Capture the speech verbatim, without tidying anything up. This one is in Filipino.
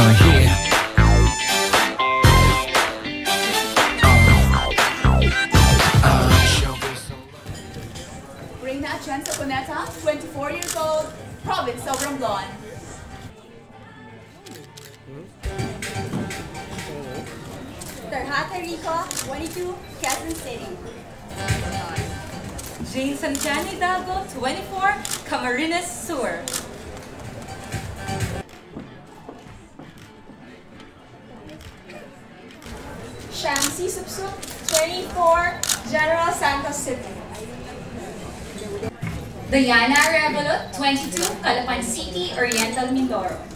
yeah. Reina Atienza Cuneta, twenty-four years old, province of Romblon. Tarjata Rico, twenty-two, Quezon City. Jhen Hidalgo, twenty-four, Camarines Sur. Shamcey Supsup, twenty-four, General Santos City. Diana Arevalo, twenty-two, Calapan City, Oriental Mindoro.